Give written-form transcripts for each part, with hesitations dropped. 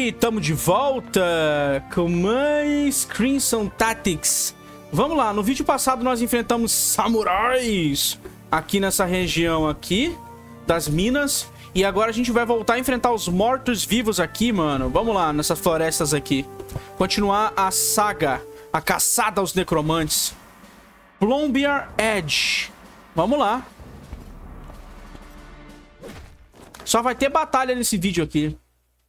aí, tamo de volta com mais Crimson Tactics. Vamos lá, no vídeo passado nós enfrentamos samurais aqui nessa região aqui das minas. E agora a gente vai voltar a enfrentar os mortos-vivos aqui, mano. Vamos lá, nessas florestas aqui. Continuar a saga, a caçada aos necromantes. Plombier Edge. Vamos lá. Só vai ter batalha nesse vídeo aqui.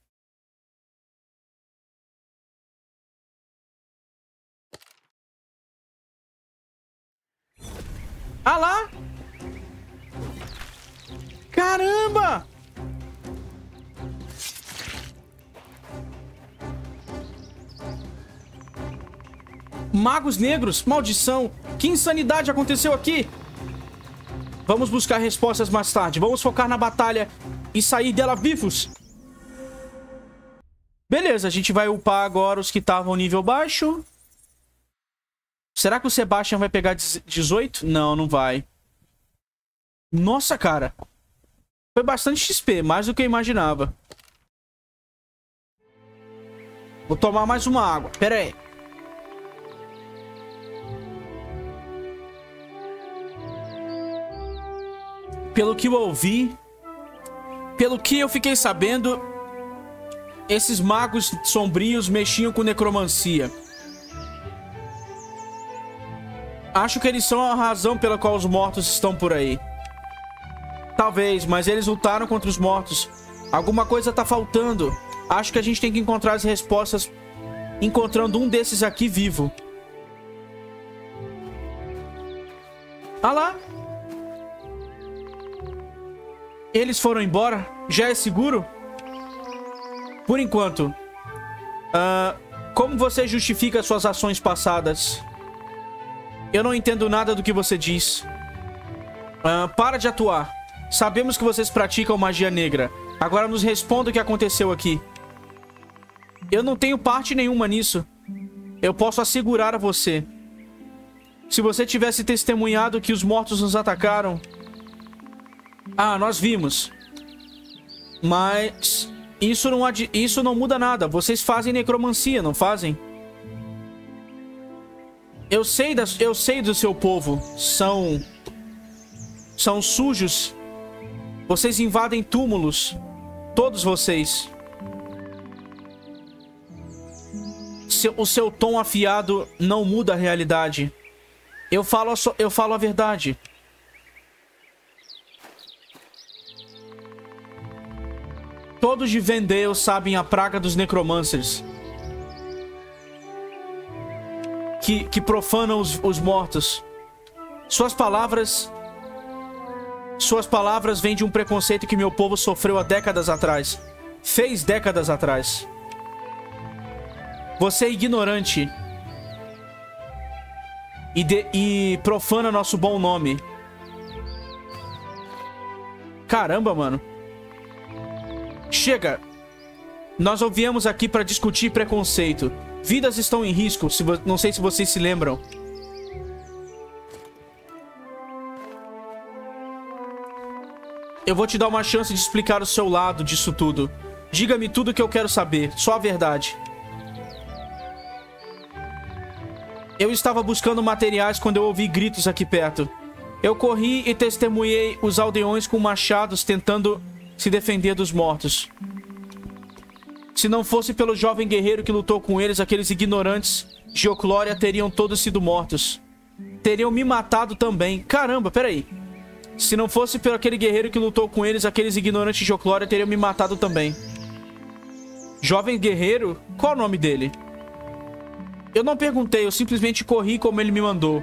Ah lá! Caramba! Magos negros, maldição! Que insanidade aconteceu aqui? Vamos buscar respostas mais tarde. Vamos focar na batalha e sair dela vivos. Beleza, a gente vai upar agora os que estavam nível baixo. Será que o Sebastian vai pegar 18? Não, não vai. Nossa, cara. Foi bastante XP, mais do que eu imaginava. Vou tomar mais uma água. Pera aí. Pelo que eu ouvi, pelo que eu fiquei sabendo, esses magos sombrios mexiam com necromancia. Acho que eles são a razão pela qual os mortos estão por aí. Talvez, mas eles lutaram contra os mortos. Alguma coisa tá faltando. Acho que a gente tem que encontrar as respostas encontrando um desses aqui vivo. Ah lá. Eles foram embora? Já é seguro? Por enquanto. Como você justifica suas ações passadas? Eu não entendo nada do que você diz. Para de atuar. Sabemos que vocês praticam magia negra. Agora nos responda o que aconteceu aqui. Eu não tenho parte nenhuma nisso. Eu posso assegurar a você. Se você tivesse testemunhado que os mortos nos atacaram... nós vimos. Mas... Isso não muda nada. Vocês fazem necromancia, não fazem? Eu sei do seu povo. São sujos. Vocês invadem túmulos. Todos vocês. O seu tom afiado não muda a realidade. Eu falo a verdade. Todos de Vendale sabem a praga dos necromancers. Que profanam os mortos. Suas palavras vêm de um preconceito que meu povo sofreu há décadas atrás. Fez décadas atrás. Você é ignorante. E profana nosso bom nome. Caramba, mano. Chega. Nós viemos aqui para discutir preconceito. Vidas estão em risco, não sei se vocês se lembram. Eu vou te dar uma chance de explicar o seu lado disso tudo. Diga-me tudo o que eu quero saber, só a verdade. Eu estava buscando materiais quando eu ouvi gritos aqui perto. Eu corri e testemunhei os aldeões com machados tentando se defender dos mortos. Se não fosse pelo jovem guerreiro que lutou com eles, aqueles ignorantes de Oclória teriam todos sido mortos. Teriam me matado também. Caramba, peraí. Se não fosse pelo aquele guerreiro que lutou com eles, aqueles ignorantes de Oclória teriam me matado também. Jovem guerreiro? Qual o nome dele? Eu não perguntei, eu simplesmente corri como ele me mandou.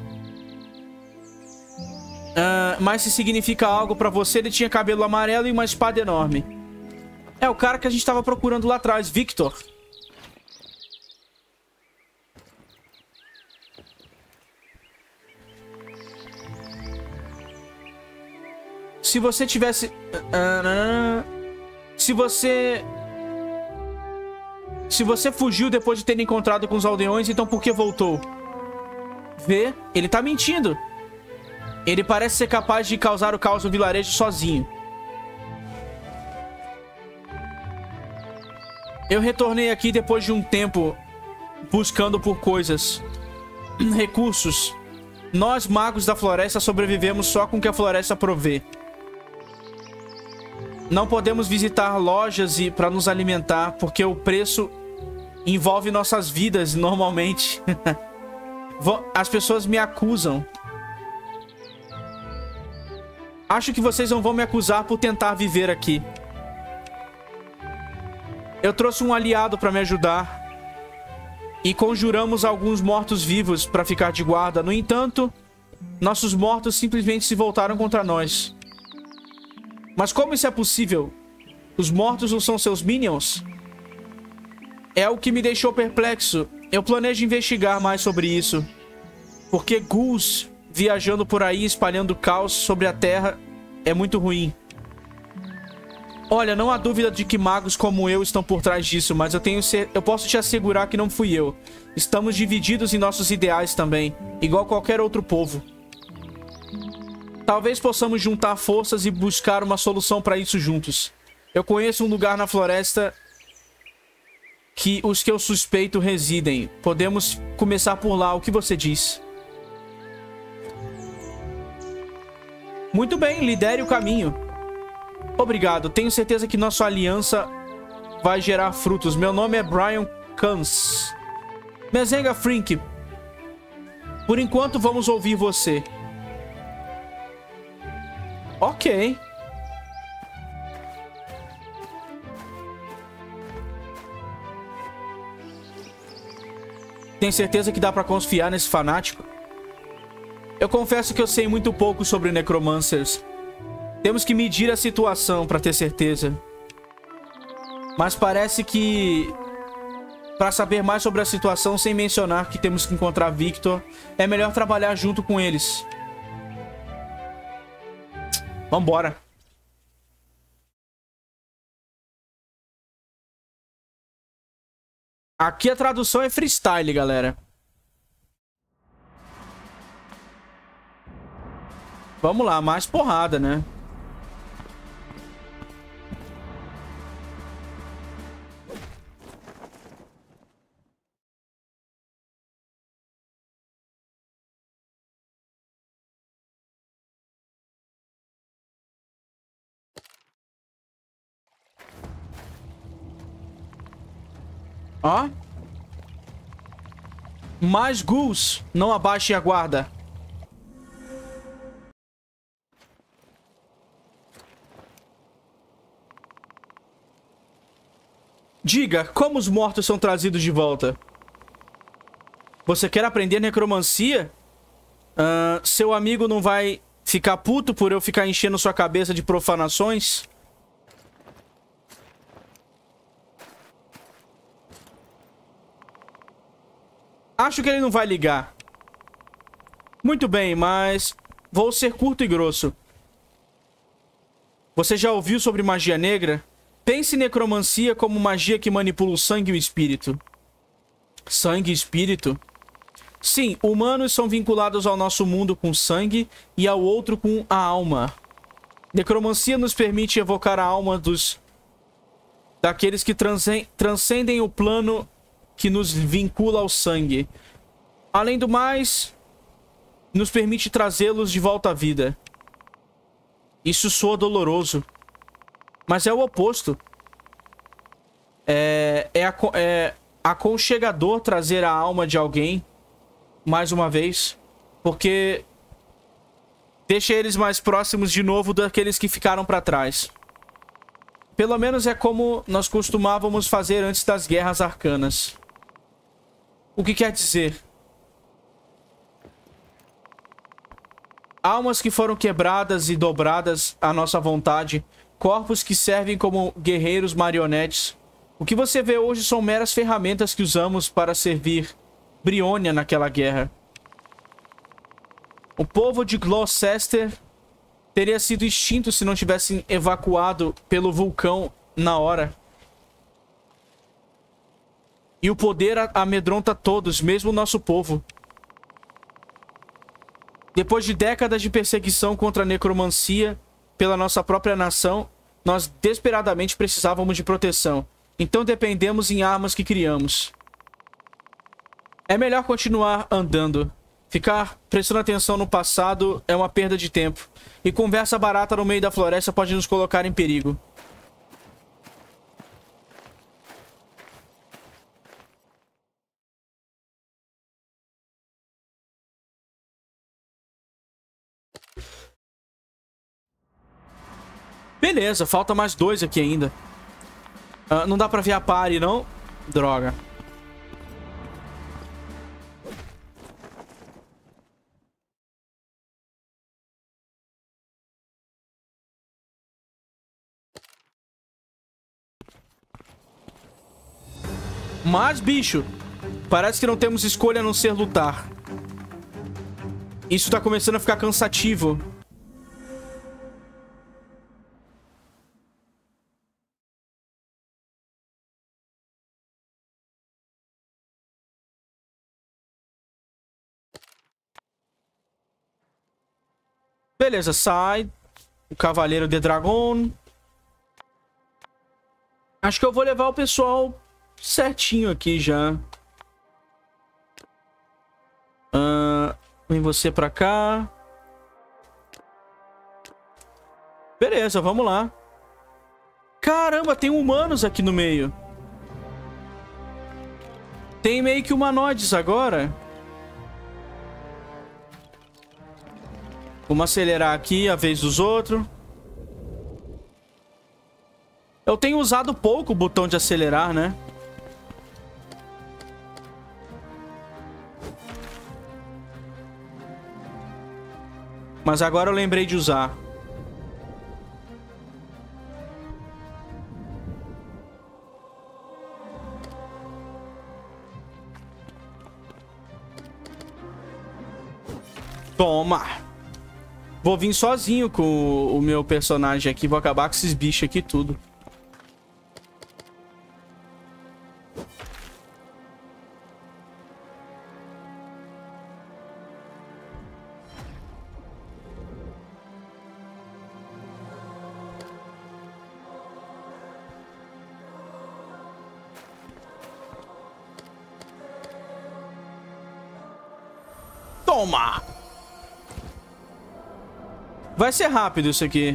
Mas se significa algo pra você, ele tinha cabelo amarelo e uma espada enorme. É o cara que a gente tava procurando lá atrás, Victor. Se você tivesse... Se você fugiu depois de ter encontrado com os aldeões, então por que voltou? Vê? Ele tá mentindo. Ele parece ser capaz de causar o caos no vilarejo sozinho. Eu retornei aqui depois de um tempo buscando por coisas, recursos. Nós, magos da floresta, sobrevivemos só com o que a floresta provê. Não podemos visitar lojas para nos alimentar, porque o preço envolve nossas vidas normalmente. As pessoas me acusam. Acho que vocês não vão me acusar por tentar viver aqui. Eu trouxe um aliado para me ajudar. E conjuramos alguns mortos-vivos para ficar de guarda. No entanto, nossos mortos simplesmente se voltaram contra nós. Mas como isso é possível? Os mortos não são seus minions? É o que me deixou perplexo. Eu planejo investigar mais sobre isso. Porque ghouls viajando por aí, espalhando caos sobre a Terra, é muito ruim. Olha, não há dúvida de que magos como eu estão por trás disso, mas eu posso te assegurar que não fui eu. Estamos divididos em nossos ideais também, igual qualquer outro povo. Talvez possamos juntar forças e buscar uma solução para isso juntos. Eu conheço um lugar na floresta que os que eu suspeito residem. Podemos começar por lá, o que você diz? Muito bem, lidere o caminho. Obrigado, tenho certeza que nossa aliança vai gerar frutos. Meu nome é Brian Kans. Mezenga Frink, por enquanto vamos ouvir você. Ok. Tem certeza que dá pra confiar nesse fanático? Eu confesso que eu sei muito pouco sobre necromancers. Temos que medir a situação para ter certeza. Mas parece que, para saber mais sobre a situação, sem mencionar que temos que encontrar Victor, é melhor trabalhar junto com eles. Vambora. Aqui a tradução é freestyle, galera. Vamos lá, mais porrada, né? Ó. Mais ghouls. Não abaixem a guarda. Diga, como os mortos são trazidos de volta? Você quer aprender necromancia? Seu amigo não vai ficar puto por eu ficar enchendo sua cabeça de profanações? Acho que ele não vai ligar. Muito bem, mas vou ser curto e grosso. Você já ouviu sobre magia negra? Pense em necromancia como magia que manipula o sangue e o espírito. Sangue e espírito? Sim, humanos são vinculados ao nosso mundo com sangue e ao outro com a alma. Necromancia nos permite evocar a alma daqueles que transcendem o plano que nos vincula ao sangue. Além do mais, nos permite trazê-los de volta à vida. Isso soa doloroso. Mas é o oposto. É aconchegador trazer a alma de alguém mais uma vez, porque deixa eles mais próximos de novo daqueles que ficaram para trás. Pelo menos é como nós costumávamos fazer antes das guerras arcanas. O que quer dizer? Almas que foram quebradas e dobradas à nossa vontade, corpos que servem como guerreiros marionetes. O que você vê hoje são meras ferramentas que usamos para servir Brionia naquela guerra. O povo de Gloucester teria sido extinto se não tivessem evacuado pelo vulcão na hora. E o poder amedronta todos, mesmo o nosso povo. Depois de décadas de perseguição contra a necromancia pela nossa própria nação, nós desesperadamente precisávamos de proteção. Então dependemos em armas que criamos. É melhor continuar andando. Ficar prestando atenção no passado é uma perda de tempo. E conversa barata no meio da floresta pode nos colocar em perigo. Beleza, falta mais 2 aqui ainda. Não dá pra ver a party, não? Droga. Mas, bicho, parece que não temos escolha a não ser lutar. Isso tá começando a ficar cansativo. Beleza, sai. O Cavaleiro de Dragon. Acho que eu vou levar o pessoal certinho aqui já. Vem você pra cá. Beleza, vamos lá. Caramba, tem humanos aqui no meio. Tem meio que humanoides agora. Vamos acelerar aqui a vez dos outros. Eu tenho usado pouco o botão de acelerar, né? Mas agora eu lembrei de usar. Toma! Vou vir sozinho com o meu personagem aqui. Vou acabar com esses bichos aqui tudo. Toma! Vai ser rápido isso aqui.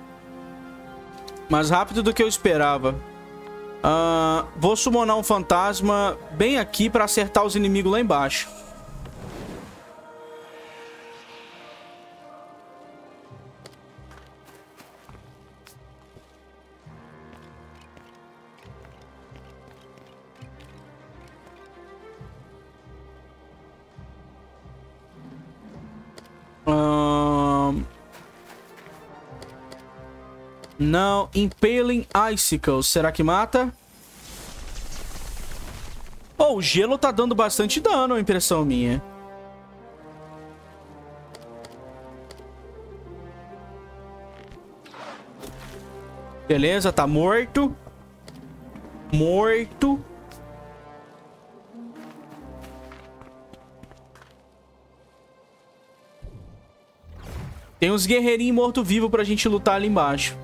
Mais rápido do que eu esperava. Vou summonar um fantasma bem aqui pra acertar os inimigos lá embaixo. Não, Impaling Icicles. Será que mata? Oh, o gelo tá dando bastante dano, impressão minha. Beleza, tá morto. Morto. Tem uns guerreirinhos morto-vivo pra gente lutar ali embaixo.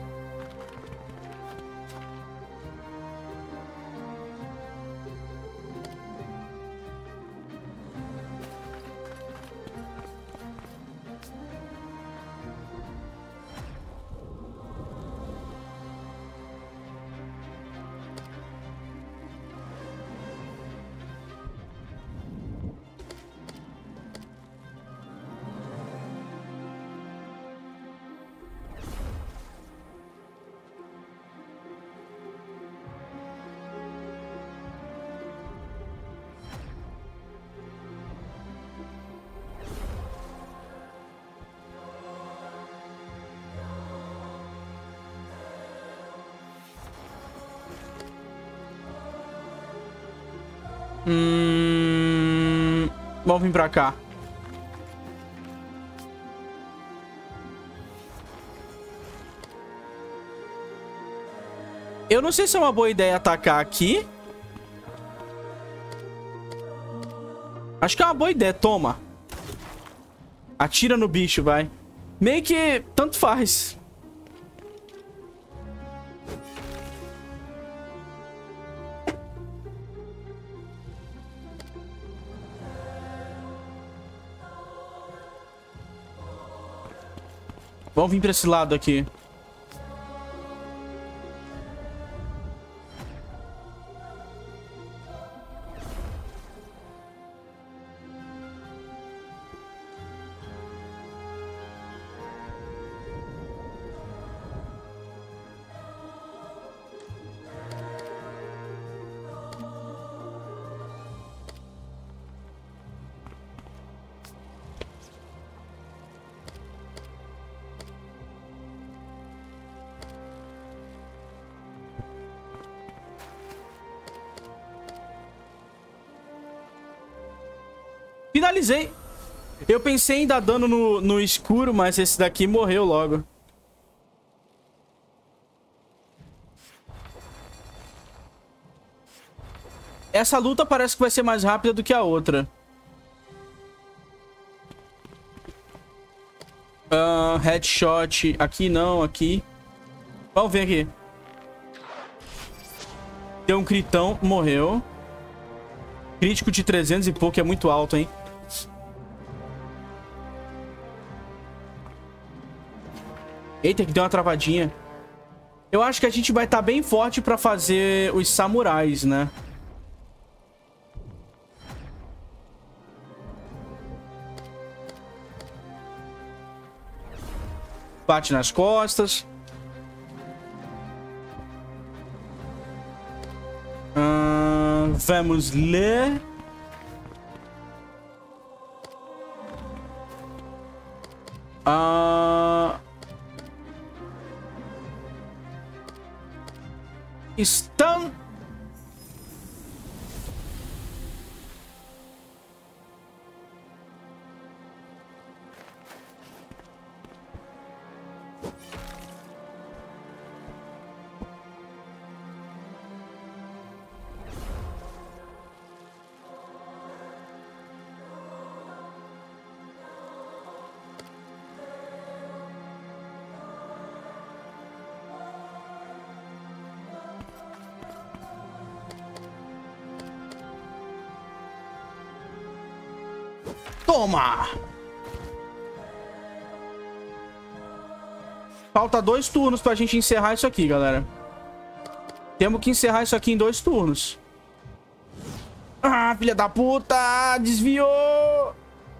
Vamos vir pra cá. Eu não sei se é uma boa ideia atacar aqui. Acho que é uma boa ideia. Toma. Atira no bicho, vai. Meio que tanto faz. Vamos vir pra esse lado aqui. Finalizei. Eu pensei em dar dano no escuro, mas esse daqui morreu logo. Essa luta parece que vai ser mais rápida do que a outra. Headshot. Aqui não, aqui. Vamos ver aqui. Deu um critão, morreu. Crítico de 300 e pouco, é muito alto, hein? Eita, que deu uma travadinha. Eu acho que a gente vai estar bem forte pra fazer os samurais, né? Bate nas costas. Vamos ler. Estão... Toma! Falta 2 turnos pra gente encerrar isso aqui, galera. Temos que encerrar isso aqui em 2 turnos. Ah, filha da puta! Desviou!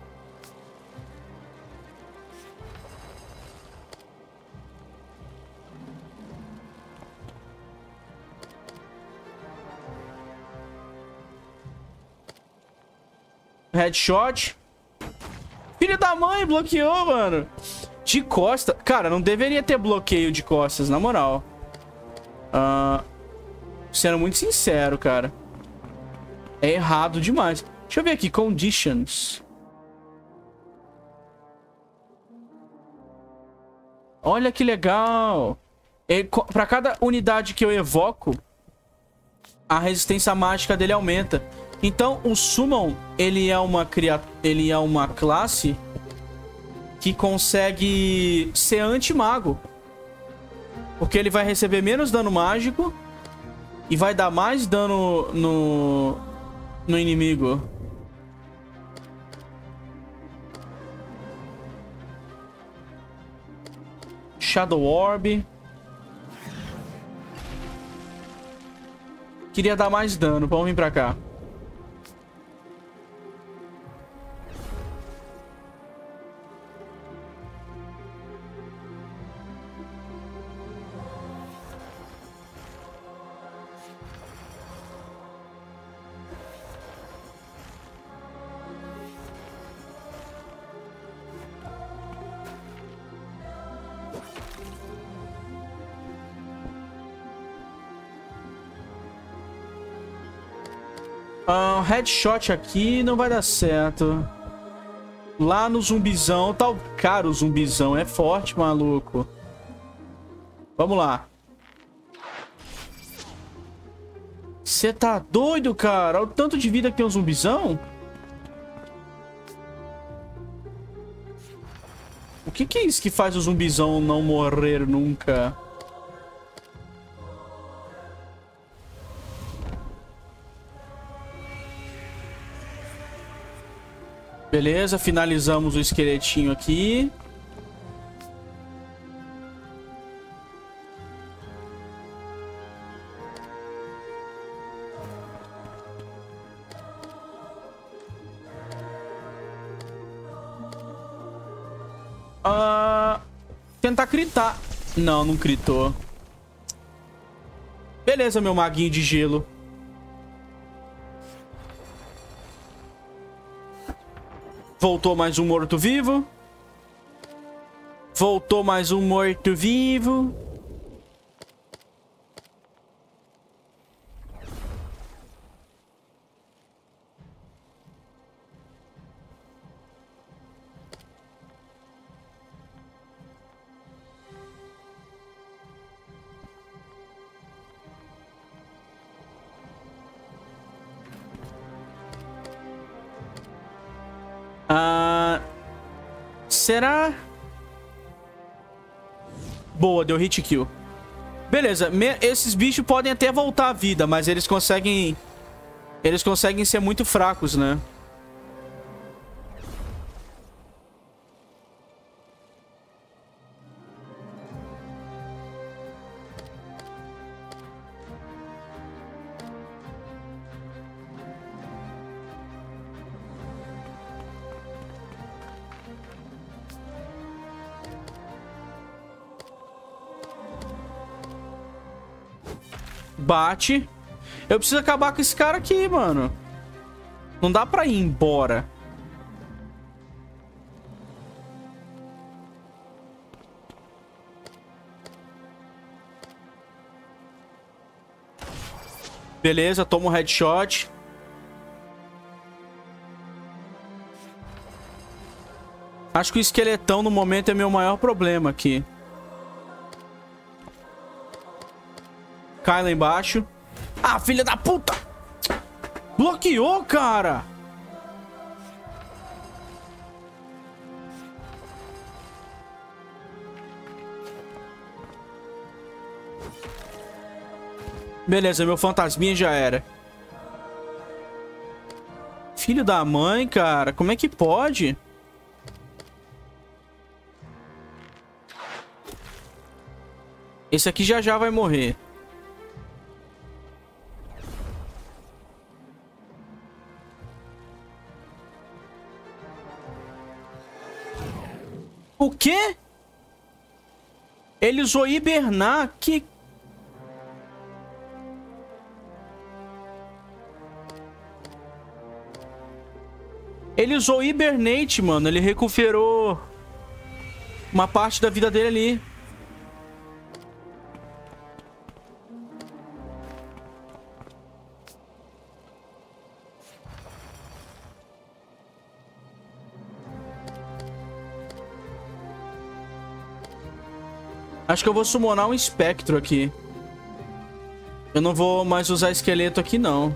Headshot. Filho da mãe, bloqueou, mano. De costas. Cara, não deveria ter bloqueio de costas, na moral. Sendo muito sincero, cara. É errado demais. Deixa eu ver aqui. Conditions. Olha que legal. Pra cada unidade que eu evoco, a resistência mágica dele aumenta. Então, o Summon, ele é uma classe que consegue ser anti-mago. Porque ele vai receber menos dano mágico e vai dar mais dano no inimigo. Shadow Orb. Queria dar mais dano. Vamos vir pra cá. Headshot aqui não vai dar certo. Lá no zumbizão, tá... Cara, o zumbizão é forte, maluco. Vamos lá. Você tá doido, cara? Olha o tanto de vida que tem um zumbizão. O que é isso que faz o zumbizão não morrer nunca? Beleza, finalizamos o esqueletinho aqui. Tentar critar. Não, não critou. Beleza, meu maguinho de gelo. Voltou mais um morto-vivo. Voltou mais um morto-vivo. Será? Boa, deu hit kill. Beleza, esses bichos podem até voltar à vida, mas eles conseguem... Eles conseguem ser muito fracos, né? Bate. Eu preciso acabar com esse cara aqui, mano. Não dá pra ir embora. Beleza, toma um headshot. Acho que o esqueletão no momento é meu maior problema aqui. Cai lá embaixo. Ah, filha da puta! Bloqueou, cara! Beleza, meu fantasminha já era. Filho da mãe, cara. Como é que pode? Esse aqui já vai morrer. O quê? Ele usou hibernar? Que... Ele usou hibernate, mano. Ele recuperou uma parte da vida dele ali. Acho que eu vou summonar um espectro aqui. Eu não vou mais usar esqueleto aqui, não.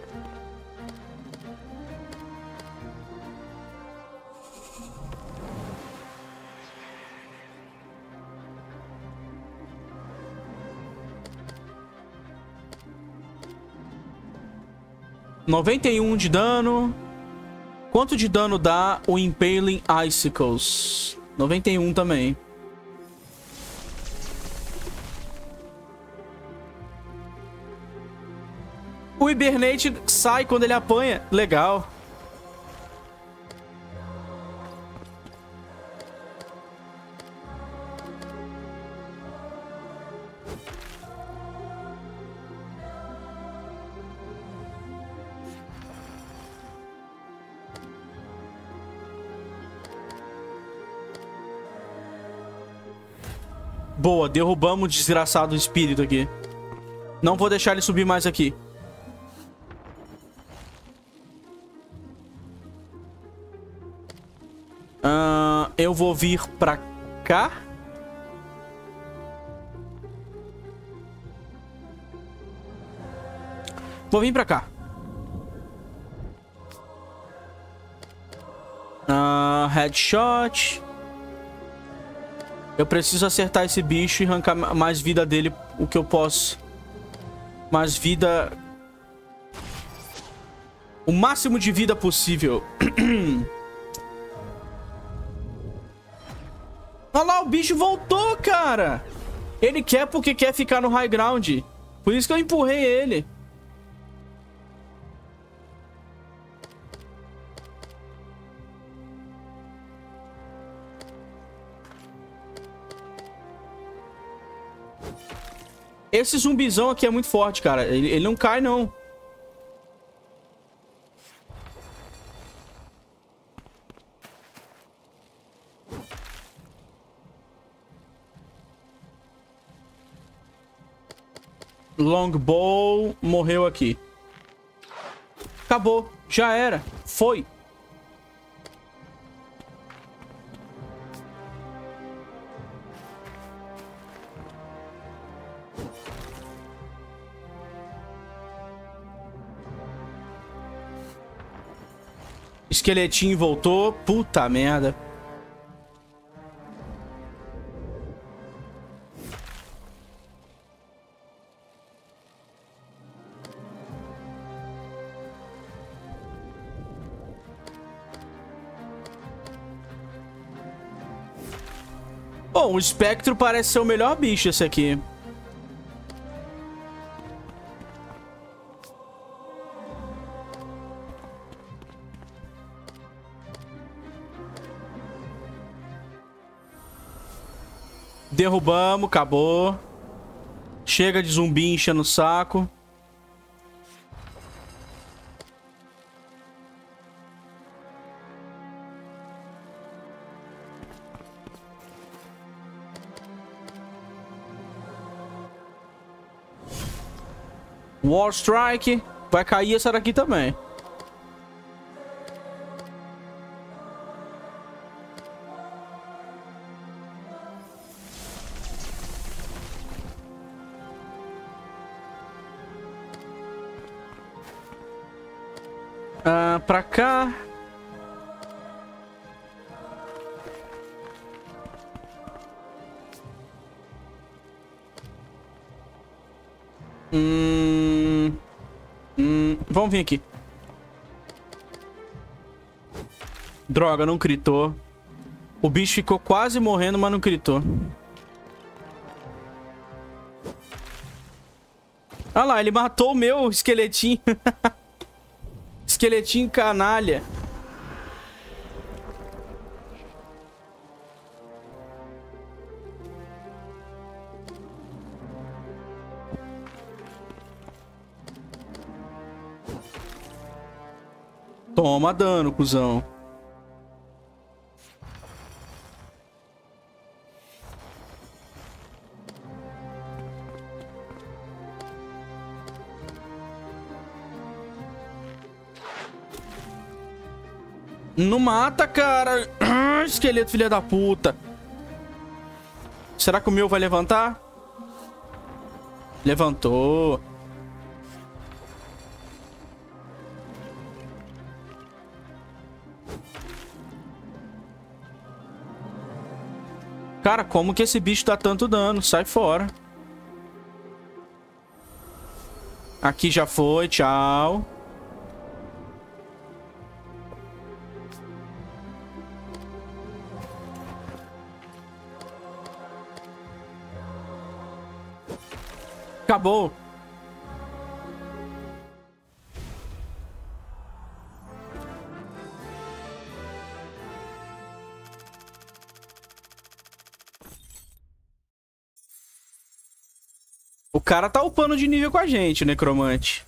(91 de dano. Quanto de dano dá o Impaling Icicles? 91 também. O Hibernate sai quando ele apanha. Legal. Boa, derrubamos o desgraçado espírito aqui. Não vou deixar ele subir mais aqui. Eu vou vir pra cá. Vou vir pra cá. Headshot. Eu preciso acertar esse bicho e arrancar mais vida dele, o que eu posso. Mais vida... O máximo de vida possível. Olha lá, o bicho voltou, cara. Ele quer porque quer ficar no high ground. Por isso que eu empurrei ele. Esse zumbizão aqui é muito forte, cara. Ele não cai, não. Longbow morreu aqui. Acabou. Já era. Foi. Esqueletinho voltou. Puta merda. Bom, o espectro parece ser o melhor bicho esse aqui. Derrubamos, acabou. Chega de zumbi enchendo o saco. War Strike. Vai cair essa daqui também. Pra cá. Vamos vir aqui. Droga, não critou. O bicho ficou quase morrendo, mas não critou. Olha lá, ele matou o meu esqueletinho. Esqueletinho canalha. Toma dano, cuzão. Não mata, cara. Esqueleto, filha da puta. Será que o meu vai levantar? Levantou. Cara, como que esse bicho dá tanto dano? Sai fora. Aqui já foi, tchau. Acabou. O cara tá upando de nível com a gente, o necromante.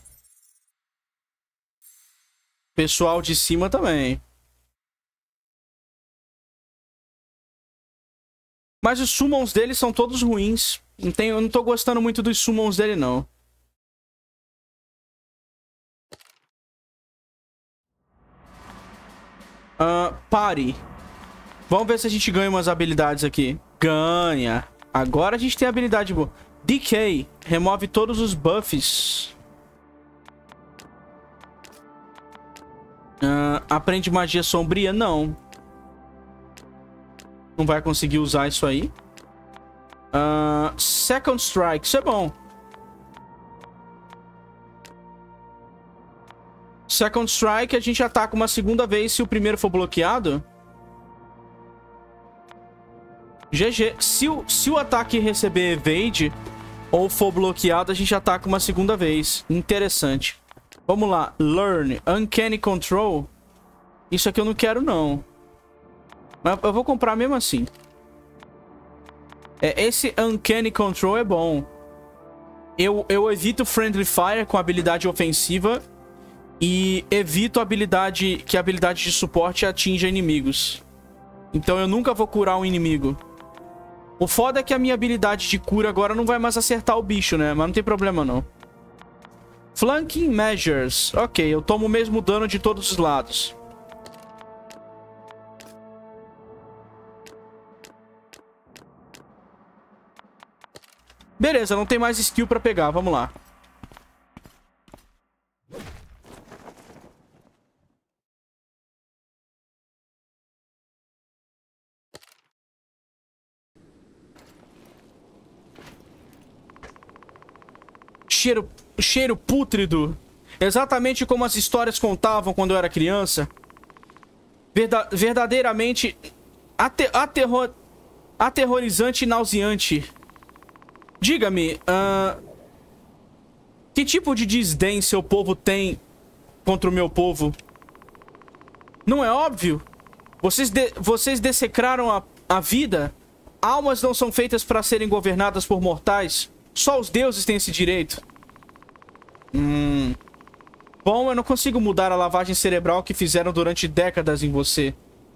Pessoal de cima também. Mas os summons dele são todos ruins. Eu não tô gostando muito dos summons dele, não. Party. Vamos ver se a gente ganha umas habilidades aqui. Ganha. Agora a gente tem habilidade boa. Decay. Remove todos os buffs. Aprende magia sombria? Não. Não vai conseguir usar isso aí. Second Strike. Isso é bom. Second Strike, a gente ataca uma segunda vez se o primeiro for bloqueado. GG. Se o ataque receber evade ou for bloqueado, a gente ataca uma segunda vez. Interessante. Vamos lá. Learn. Uncanny Control. Isso aqui eu não quero, não. Mas eu vou comprar mesmo assim. Esse Uncanny Control é bom. Eu evito Friendly Fire com habilidade ofensiva e evito que a habilidade de suporte atinja inimigos. Então eu nunca vou curar um inimigo. O foda é que a minha habilidade de cura agora não vai mais acertar o bicho, né? Mas não tem problema, não. Flanking Measures. Ok, eu tomo o mesmo dano de todos os lados. Beleza, não tem mais skill pra pegar. Vamos lá. Cheiro pútrido. Exatamente como as histórias contavam quando eu era criança. Verdadeiramente aterrorizante e nauseante. Diga-me, que tipo de desdém seu povo tem contra o meu povo? Não é óbvio? Vocês dessecraram a vida? Almas não são feitas para serem governadas por mortais. Só os deuses têm esse direito. Bom, eu não consigo mudar a lavagem cerebral que fizeram durante décadas em você.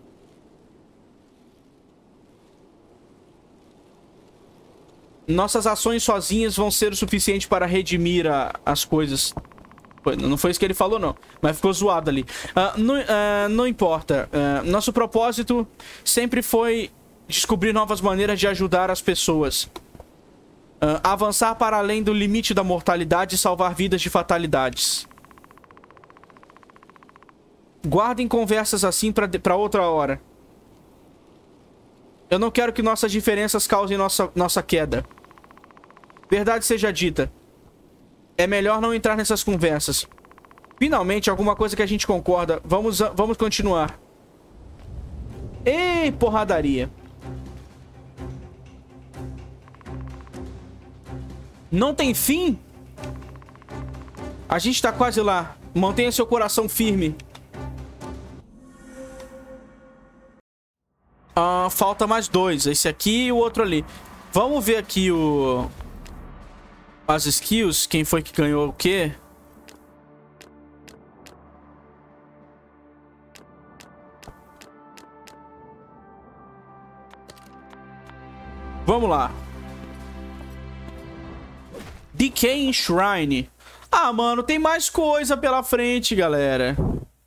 Nossas ações sozinhas vão ser o suficiente para redimir as coisas. Não foi isso que ele falou, não. Mas ficou zoado ali. Não importa. Nosso propósito sempre foi descobrir novas maneiras de ajudar as pessoas. Avançar para além do limite da mortalidade e salvar vidas de fatalidades. Guardem conversas assim para outra hora. Eu não quero que nossas diferenças causem nossa queda. Verdade seja dita. É melhor não entrar nessas conversas. Finalmente, alguma coisa que a gente concorda. Vamos continuar. Ei, porradaria. Não tem fim? A gente tá quase lá. Mantenha seu coração firme. Falta mais dois. Esse aqui e o outro ali. Vamos ver aqui as skills. Quem foi que ganhou o quê? Vamos lá. Decaying Shrine. Ah, mano, tem mais coisa pela frente, galera.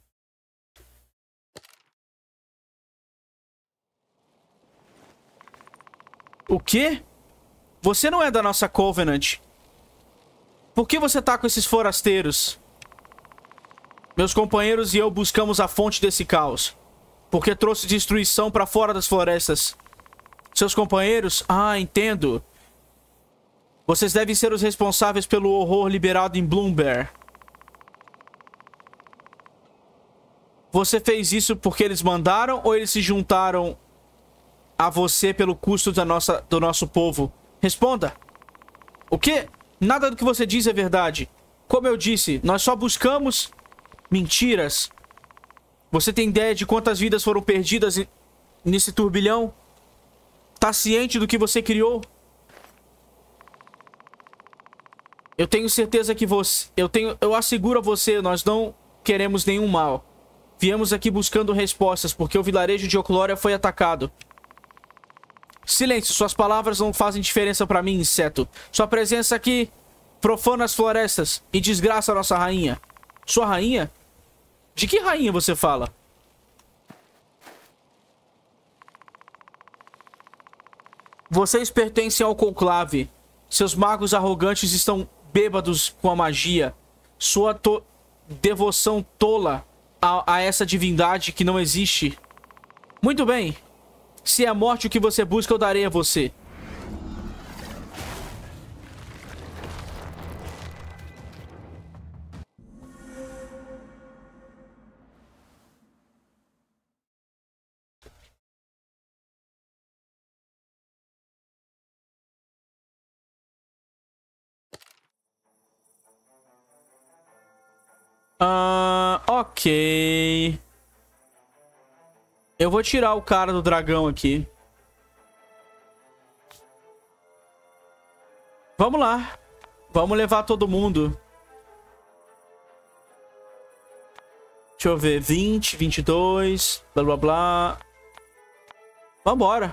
O quê? Você não é da nossa Covenant. Por que você tá com esses forasteiros? Meus companheiros e eu buscamos a fonte desse caos. Porque trouxe destruição pra fora das florestas. Seus companheiros? Ah, entendo. Vocês devem ser os responsáveis pelo horror liberado em Bloomberg. Você fez isso porque eles mandaram ou eles se juntaram a você pelo custo do nosso povo? Responda. O quê? Nada do que você diz é verdade. Como eu disse, nós só buscamos mentiras. Você tem ideia de quantas vidas foram perdidas nesse turbilhão? Tá ciente do que você criou? Eu tenho certeza que você... Eu asseguro a você, nós não queremos nenhum mal. Viemos aqui buscando respostas, porque o vilarejo de Oclória foi atacado. Silêncio, suas palavras não fazem diferença pra mim, inseto. Sua presença aqui profana as florestas e desgraça a nossa rainha. Sua rainha? De que rainha você fala? Vocês pertencem ao conclave. Seus magos arrogantes estão bêbados com a magia. Sua devoção tola a essa divindade que não existe. Muito bem. Se é a morte o que você busca, eu darei a você. Ok. Eu vou tirar o cara do dragão aqui. Vamos lá. Vamos levar todo mundo. Deixa eu ver. 20, 22. Blá, blá, blá. Vambora.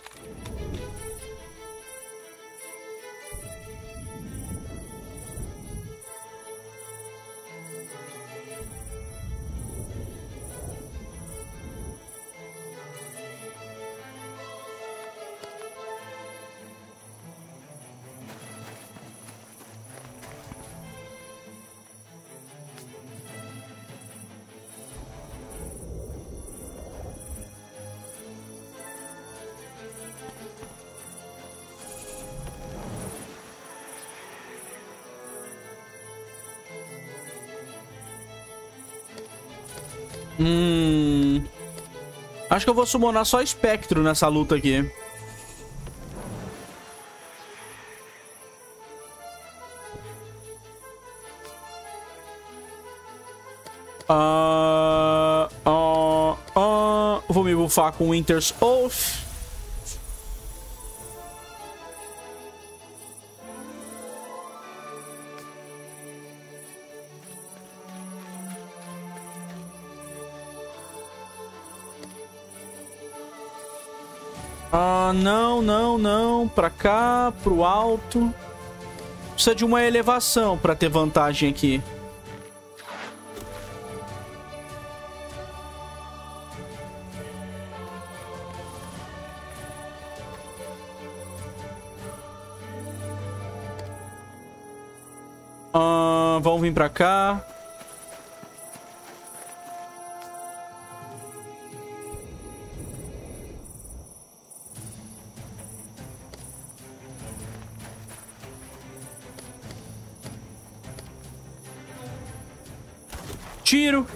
Acho que eu vou summonar só espectro nessa luta aqui. Vou me buffar com Winter's Oath. Não. Pra cá, pro alto. Precisa de uma elevação pra ter vantagem aqui. Vamos vir pra cá. Tiro.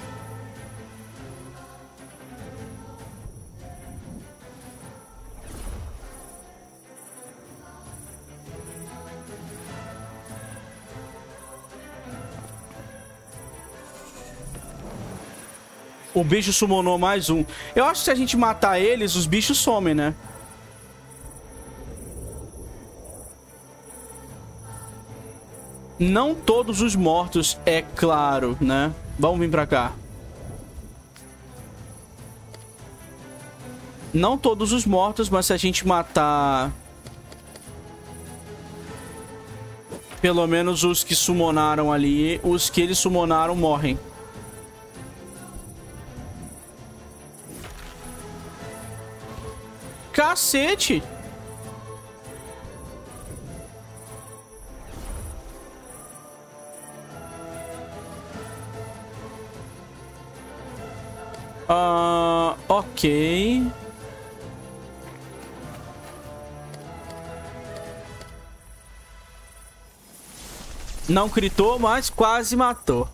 O bicho summonou mais um. Eu acho que se a gente matar eles, os bichos somem, né? Não todos os mortos, é claro, né? Vamos vir pra cá. Não todos os mortos, mas se a gente matar... pelo menos os que summonaram ali, os que eles summonaram morrem. Cacete! Ok. Não critou, mas quase matou.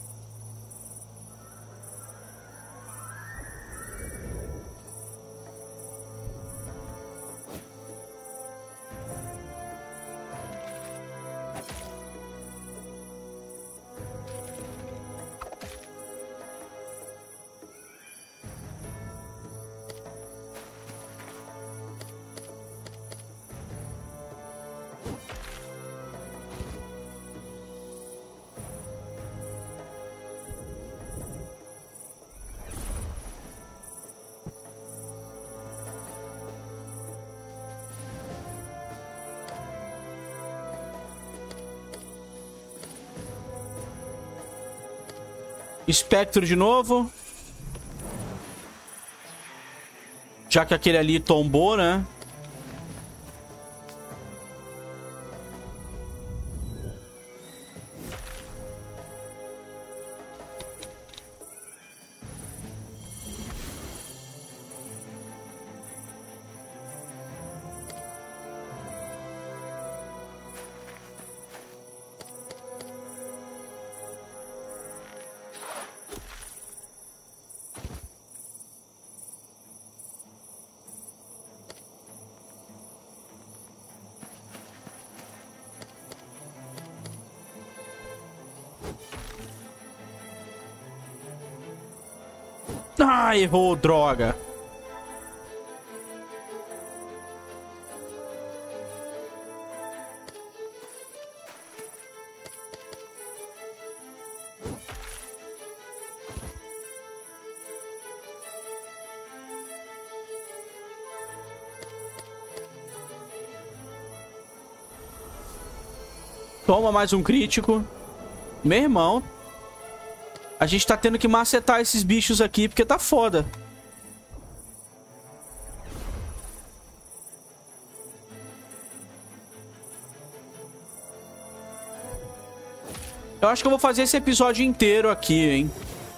Espectro de novo. Já que aquele ali tombou, né? Ah, errou, droga. Toma mais um crítico. Meu irmão. A gente tá tendo que macetar esses bichos aqui porque tá foda. Eu acho que eu vou fazer esse episódio inteiro aqui, hein.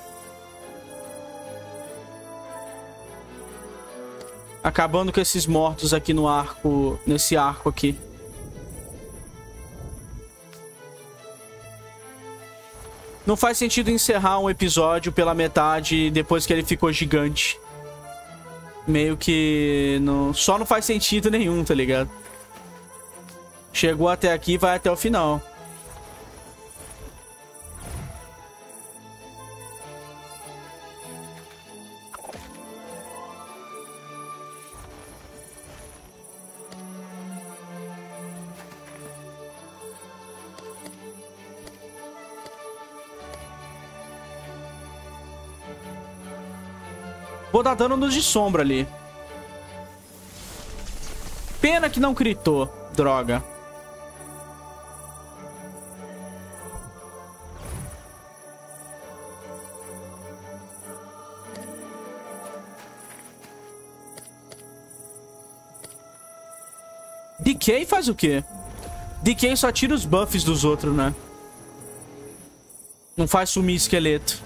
Acabando com esses mortos aqui no arco. Nesse arco aqui. Não faz sentido encerrar um episódio pela metade depois que ele ficou gigante. Meio que... Não... Só não faz sentido nenhum, tá ligado? Chegou até aqui, vai até o final. Vou dar dano nos de sombra ali. Pena que não gritou. Droga. Decay faz o quê? Decay só tira os buffs dos outros, né? Não faz sumir esqueleto.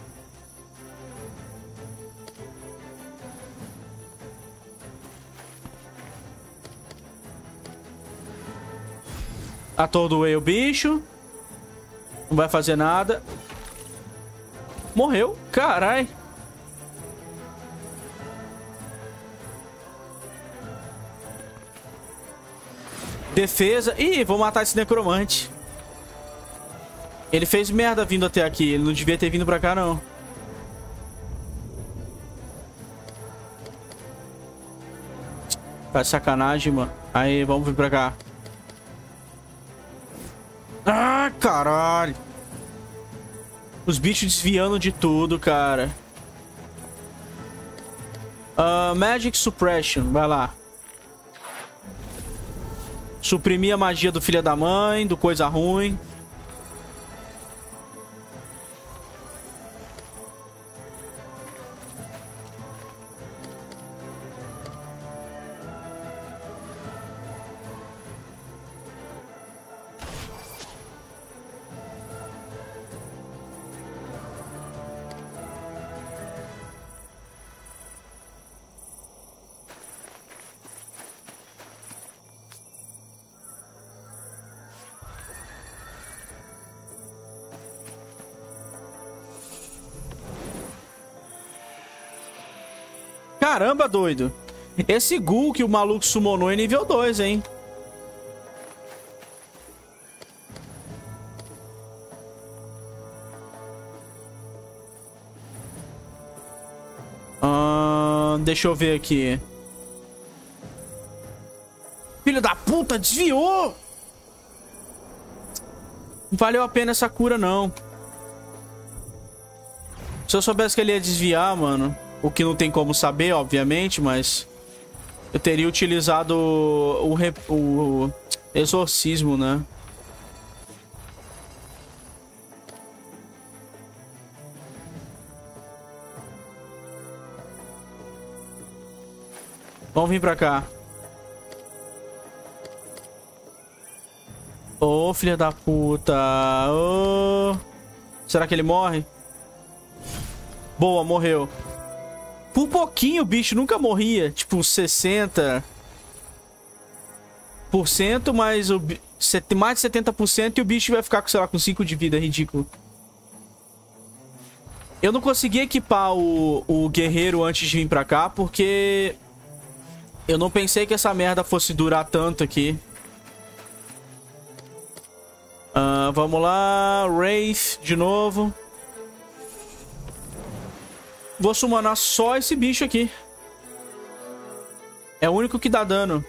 Atordoei o bicho. Não vai fazer nada. Morreu. Carai. Defesa. Ih, vou matar esse necromante. Ele fez merda vindo até aqui. Ele não devia ter vindo pra cá, não. Tá de sacanagem, mano. Aí, vamos vir pra cá. Ah, caralho. Os bichos desviando de tudo, cara. Magic Suppression. Vai lá. Suprimir a magia do filho da mãe, do coisa ruim. Caramba, doido. Esse ghoul que o maluco summonou é nível 2, hein? Deixa eu ver aqui. Filho da puta, desviou! Não valeu a pena essa cura, não. Se eu soubesse que ele ia desviar, mano... O que não tem como saber, obviamente, mas... Eu teria utilizado o exorcismo, né? Vamos vir pra cá. Ô, filha da puta. Ô. Será que ele morre? Boa, morreu. Por pouquinho o bicho nunca morria. Tipo, 60%, mas mais de 70% e o bicho vai ficar, sei lá, com 5 de vida. Ridículo. Eu não consegui equipar o guerreiro antes de vir pra cá, porque... Eu não pensei que essa merda fosse durar tanto aqui. Vamos lá. Wraith de novo. Vou summonar só esse bicho aqui. É o único que dá dano.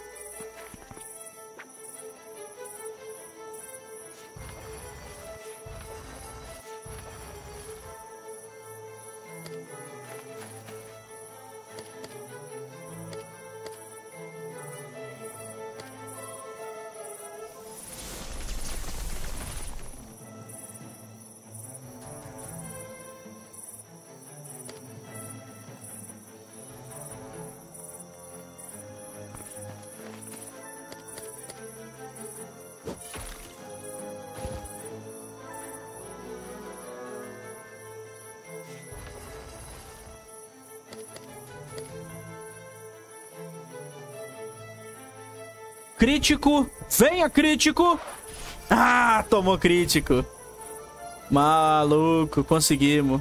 Crítico. Venha, crítico. Ah, tomou crítico. Maluco, conseguimos.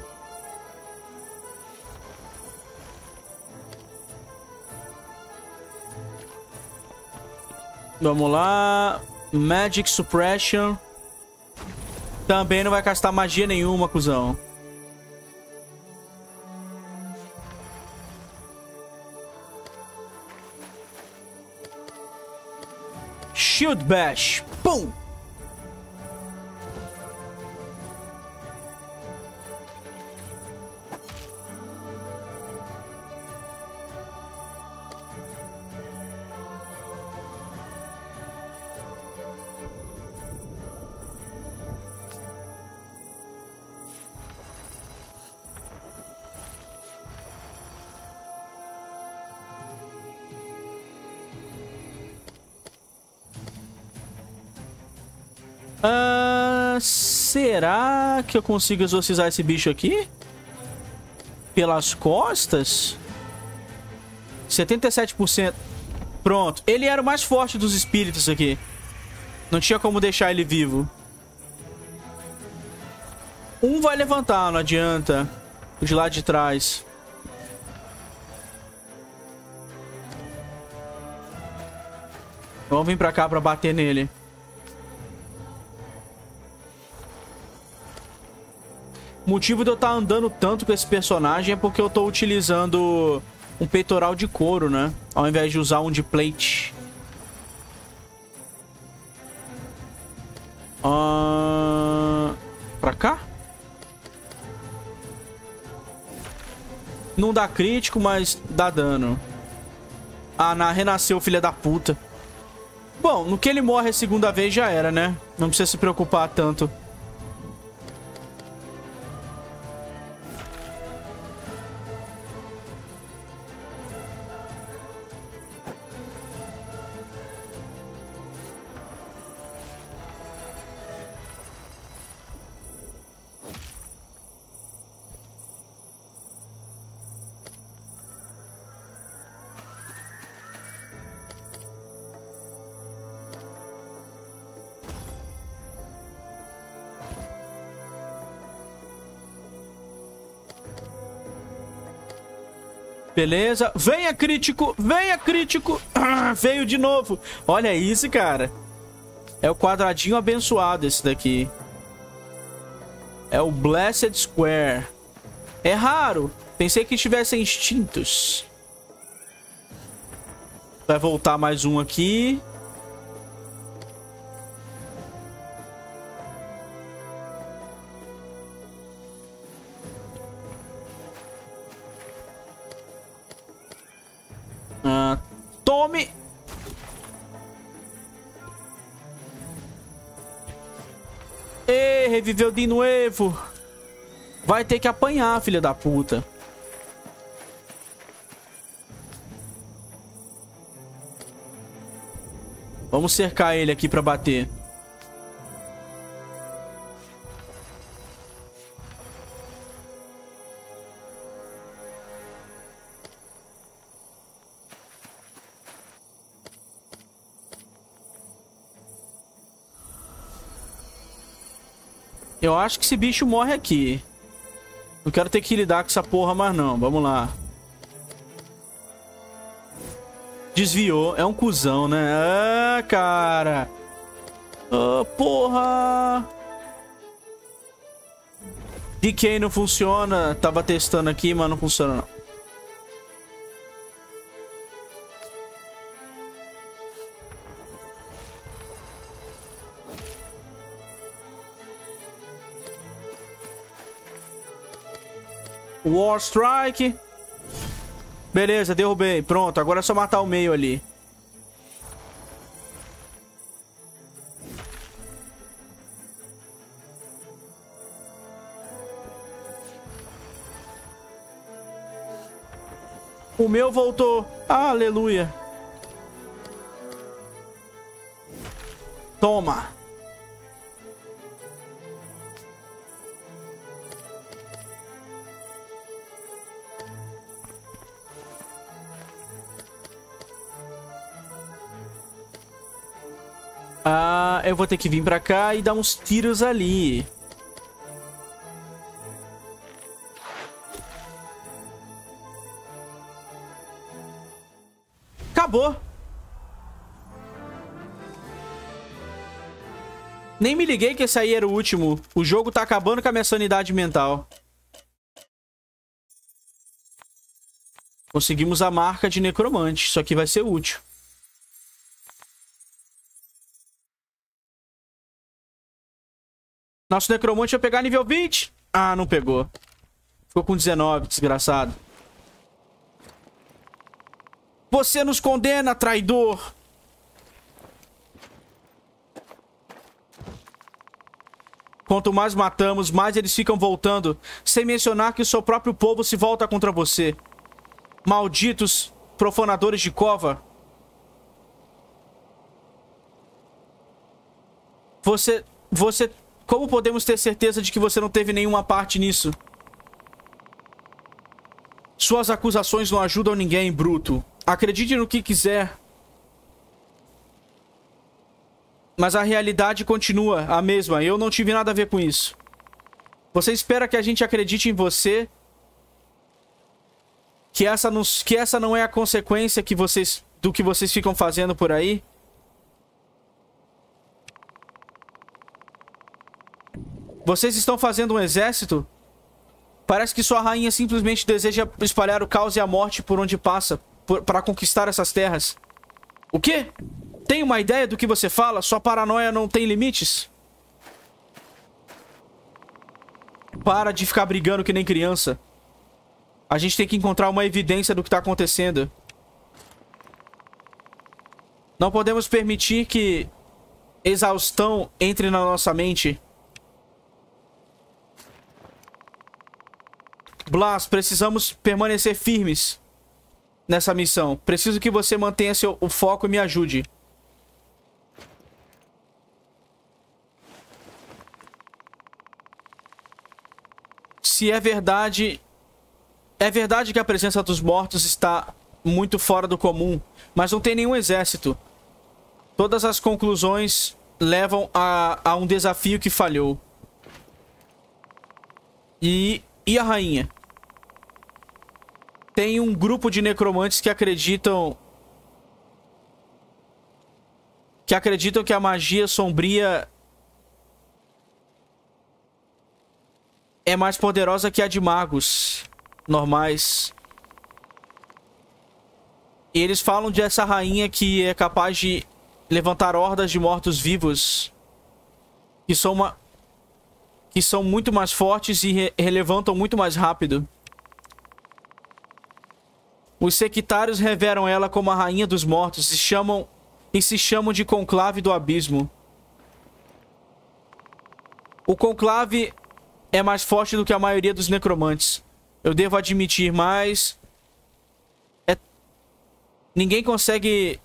Vamos lá. Magic Suppression. Também não vai castar magia nenhuma, cuzão. Shield Bash. Pum! Será que eu consigo exorcizar esse bicho aqui? Pelas costas? 77%. Pronto. Ele era o mais forte dos espíritos aqui. Não tinha como deixar ele vivo. Um vai levantar, não adianta. O de lá de trás. Vamos vir pra cá pra bater nele. O motivo de eu estar andando tanto com esse personagem é porque eu tô utilizando um peitoral de couro, né? Ao invés de usar um de plate. Pra cá? Não dá crítico, mas dá dano. Ah, renasceu, filha da puta. Bom, no que ele morre a segunda vez já era, né? Não precisa se preocupar tanto. Beleza. Venha, crítico! Venha, crítico! Ah, veio de novo. Olha isso, cara. É o quadradinho abençoado esse daqui. É o Blessed Square. É raro. Pensei que tivessem instintos. Vai voltar mais um aqui. Tome! Ei, reviveu de novo. Vai ter que apanhar, filha da puta. Vamos cercar ele aqui pra bater. Eu acho que esse bicho morre aqui. Não quero ter que lidar com essa porra mais não. Vamos lá. Desviou. É um cuzão, né? Ah, cara. Ah, porra. DK não funciona. Tava testando aqui, mas não funciona não. War Strike. Beleza, derrubei. Pronto, agora é só matar o meio ali. O meu voltou. Aleluia. Toma. Ah, eu vou ter que vir pra cá e dar uns tiros ali. Acabou. Nem me liguei que esse aí era o último. O jogo tá acabando com a minha sanidade mental. Conseguimos a marca de necromante. Isso aqui vai ser útil. Nosso necromante vai pegar nível 20. Ah, não pegou. Ficou com 19, desgraçado. Você nos condena, traidor. Quanto mais matamos, mais eles ficam voltando. Sem mencionar que o seu próprio povo se volta contra você. Malditos profanadores de cova. Você... Como podemos ter certeza de que você não teve nenhuma parte nisso? Suas acusações não ajudam ninguém, bruto. Acredite no que quiser. Mas a realidade continua a mesma. Eu não tive nada a ver com isso. Você espera que a gente acredite em você? Que essa não é a consequência do que vocês ficam fazendo por aí? Vocês estão fazendo um exército? Parece que sua rainha simplesmente deseja espalhar o caos e a morte por onde passa, para conquistar essas terras. O quê? Tem uma ideia do que você fala? Sua paranoia não tem limites? Para de ficar brigando que nem criança. A gente tem que encontrar uma evidência do que está acontecendo. Não podemos permitir que exaustão entre na nossa mente. Blas, precisamos permanecer firmes nessa missão. Preciso que você mantenha o foco e me ajude. Se é verdade... É verdade que a presença dos mortos está muito fora do comum, mas não tem nenhum exército. Todas as conclusões levam a um desafio que falhou. E a rainha? Tem um grupo de necromantes que acreditam que a magia sombria é mais poderosa que a de magos normais. E eles falam dessa rainha que é capaz de levantar hordas de mortos-vivos que são muito mais fortes e relevantam muito mais rápido. Os sectários reveram ela como a rainha dos mortos e se chamam de Conclave do Abismo. O Conclave é mais forte do que a maioria dos necromantes. Eu devo admitir, mas... Ninguém consegue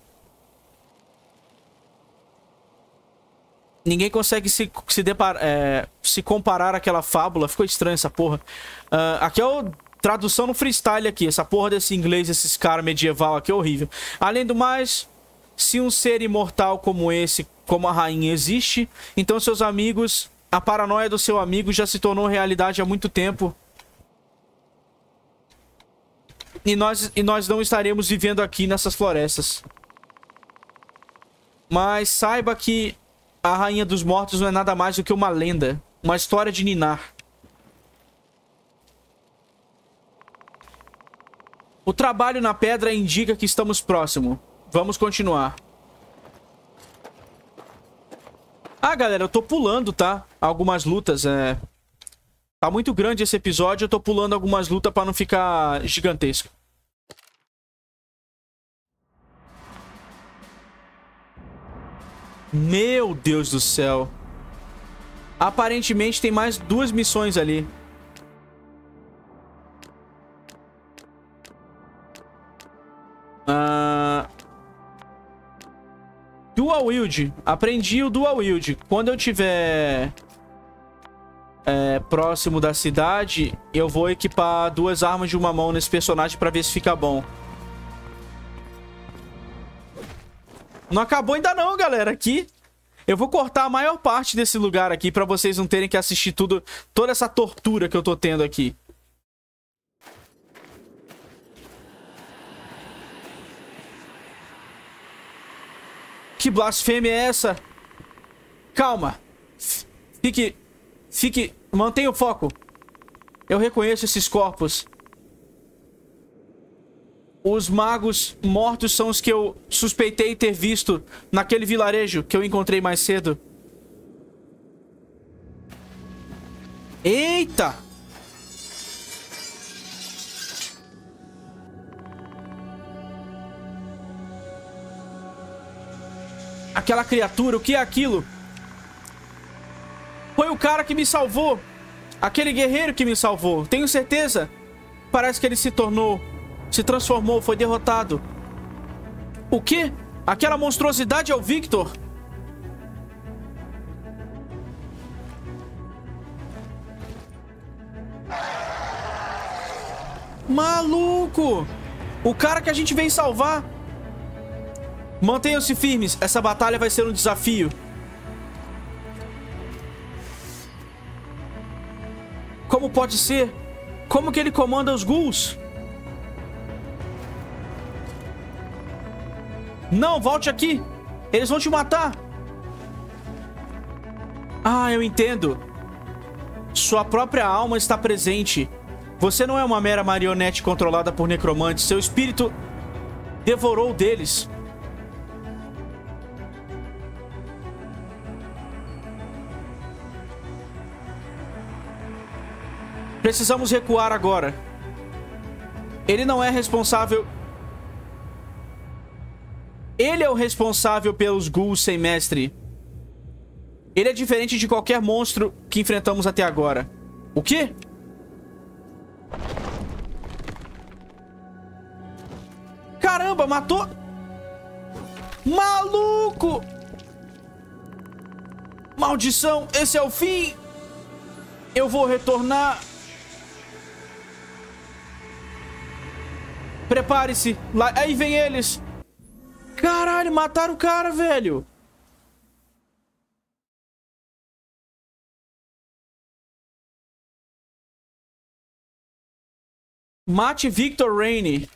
se comparar àquela fábula. Ficou estranho essa porra. Aqui é o tradução no freestyle aqui. Essa porra desse inglês, esses caras medieval aqui é horrível. Além do mais, se um ser imortal como esse, como a rainha, existe, então seus amigos, a paranoia do seu amigo já se tornou realidade há muito tempo. E nós não estaremos vivendo aqui nessas florestas. Mas saiba que a Rainha dos Mortos não é nada mais do que uma lenda. Uma história de ninar. O trabalho na pedra indica que estamos próximos. Vamos continuar. Ah, galera, eu tô pulando, tá? Algumas lutas, Tá muito grande esse episódio, eu tô pulando algumas lutas pra não ficar gigantesco. Meu Deus do céu. Aparentemente tem mais 2 missões ali. Dual Wield. Aprendi o Dual Wield. Quando eu tiver... próximo da cidade, eu vou equipar 2 armas de uma mão nesse personagem pra ver se fica bom. Não acabou ainda não, galera. Aqui Eu vou cortar a maior parte desse lugar aqui pra vocês não terem que assistir toda essa tortura que eu tô tendo aqui. Que blasfêmia é essa? Calma. Mantenha o foco. Eu reconheço esses corpos. Os magos mortos são os que eu suspeitei ter visto naquele vilarejo que eu encontrei mais cedo. Eita! Aquela criatura, o que é aquilo? Foi o cara que me salvou. Aquele guerreiro que me salvou. Tenho certeza. Parece que ele se transformou, foi derrotado. O quê? Aquela monstruosidade é o Victor? Maluco! O cara que a gente veio salvar. Mantenham-se firmes. Essa batalha vai ser um desafio. Como pode ser? Como que ele comanda os ghouls? Não, volte aqui. Eles vão te matar. Ah, eu entendo. Sua própria alma está presente. Você não é uma mera marionete controlada por necromantes. Seu espírito devorou deles. Precisamos recuar agora. Ele não é responsável... Ele é o responsável pelos ghouls sem mestre. Ele é diferente de qualquer monstro que enfrentamos até agora. O quê? Caramba, matou... Maluco! Maldição, esse é o fim! Eu vou retornar... Prepare-se. Aí vem eles. Caralho, mataram o cara, velho. Mate Victor Rainey.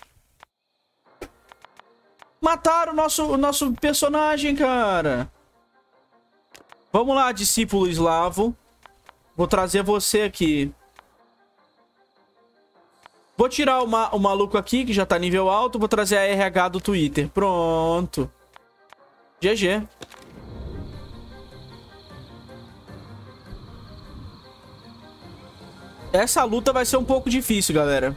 Mataram o nosso personagem, cara. Vamos lá, discípulo eslavo. Vou trazer você aqui. Vou tirar o maluco aqui, que já tá nível alto. Vou trazer a RH do Twitter. Pronto. GG. Essa luta vai ser um pouco difícil, galera.